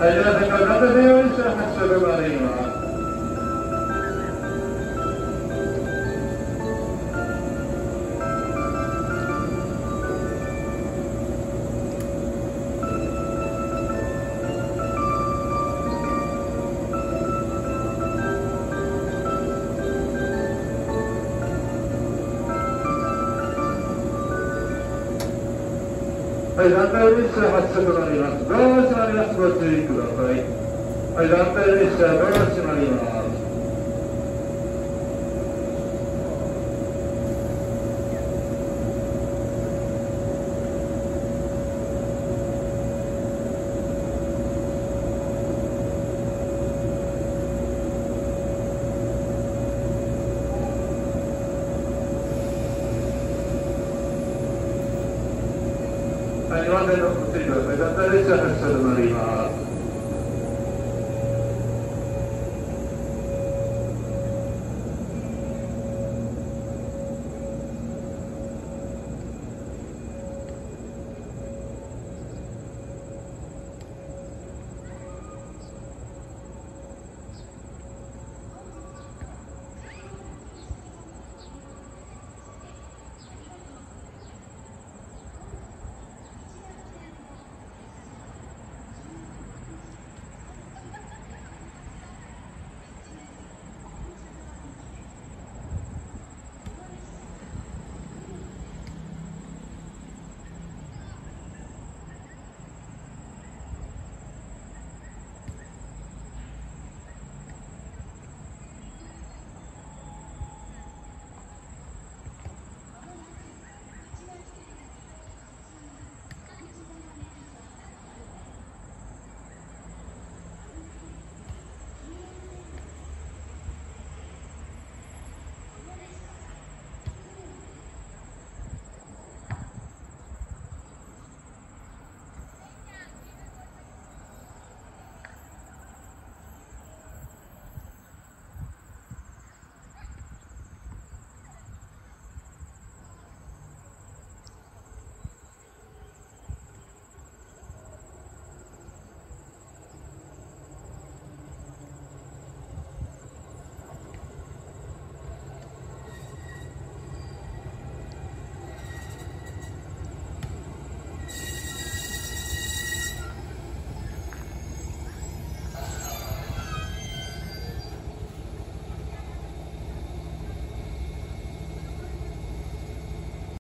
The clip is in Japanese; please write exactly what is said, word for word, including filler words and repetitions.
はい、では、先ほど中電話列車発車となります。はい、団体列車発車となります。ドアが閉まります。ご注意ください。はい、団体列車ドアが閉まります。はい、にばん線のご注意ください。団体列車発車となります。